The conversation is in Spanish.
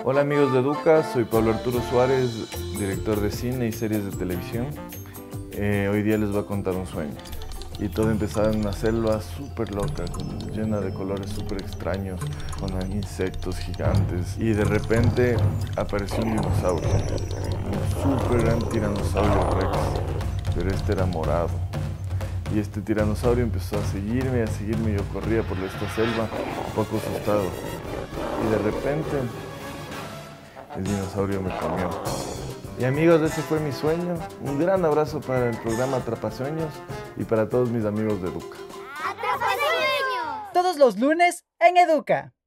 Hola amigos de Educa, soy Pablo Arturo Suárez, director de cine y series de televisión. Hoy día les voy a contar un sueño. Y todo empezaba en una selva súper loca, llena de colores súper extraños, con insectos gigantes. Y de repente apareció un dinosaurio, un súper gran tiranosaurio rex, pero este era morado. Y este tiranosaurio empezó a seguirme, yo corría por esta selva, un poco asustado. Y de repente el dinosaurio me comió. Y amigos, ese fue mi sueño. Un gran abrazo para el programa Atrapasueños y para todos mis amigos de Educa. ¡Atrapasueños! Todos los lunes en Educa.